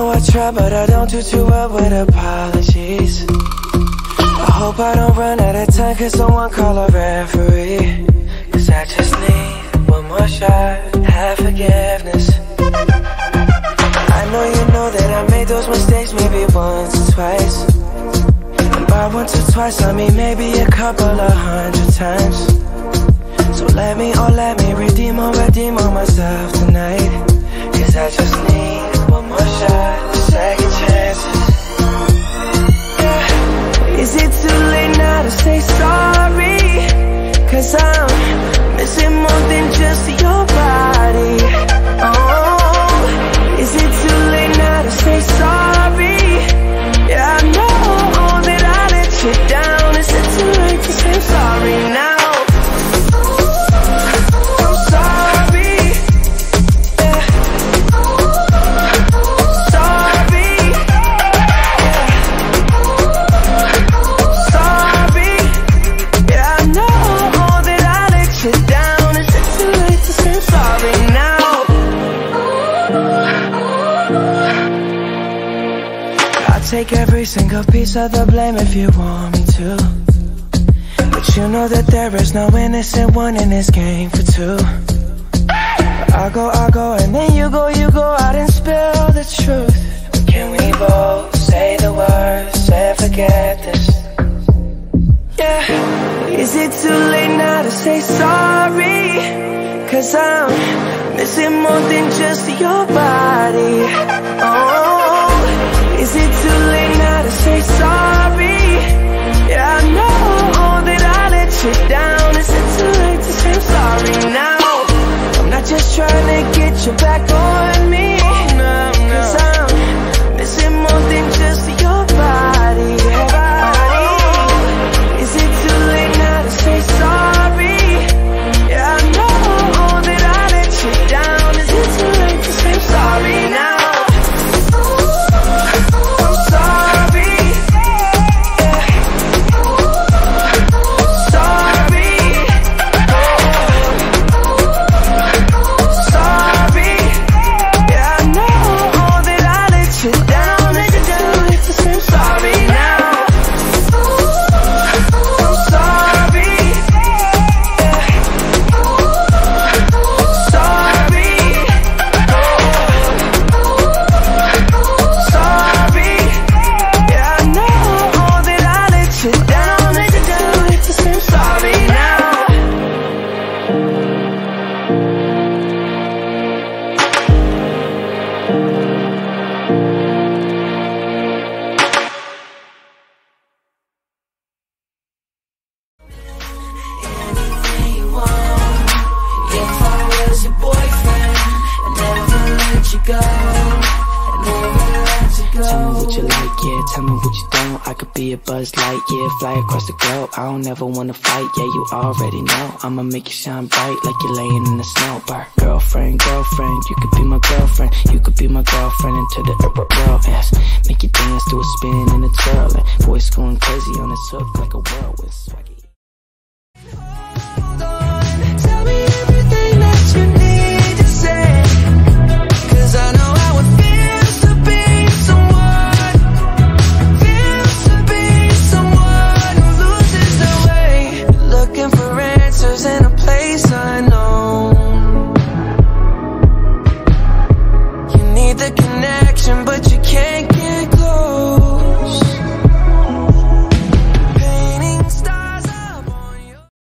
know I try, but I don't do too well with apologies. I hope I don't run out of time, cause someone call a referee. Cause I just need one more shot, have forgiveness. I know you know that I made those mistakes maybe once or twice. And by once or twice I mean maybe a couple of 100 times. So let me redeem on myself tonight. Cause I just need one more shot, second chances. Yeah. Is it too late now to say sorry? Cause I'm missing more than just your body. Oh, is it too late now to say sorry? Yeah, I know that I let you down. Is it too late to say sorry now? Take every single piece of the blame if you want me to. But you know that there is no innocent one in this game for two. But I go, and then you go out and spill the truth. Can we both say the words and forget this? Yeah. Is it too late now to say sorry? Cause I'm missing more than just your body. Oh, is it too late now to say sorry? Yeah, I know that I let you down. Is it too late to say sorry now? I'm not just trying to get you back on me. Cause I'm missing more than just your body. Is it too late now to say sorry? Yeah, I know that I let you down. Is it too late to say sorry now? Tell me what you don't, I could be a Buzz Light, yeah, fly across the globe. I don't ever wanna fight, yeah, you already know. I'ma make you shine bright like you're laying in the snow. Girlfriend, you could be my girlfriend. You could be my girlfriend into the world, yes. Make you dance to a spin and a twirl, and voice going crazy on this hook like a whirlwind.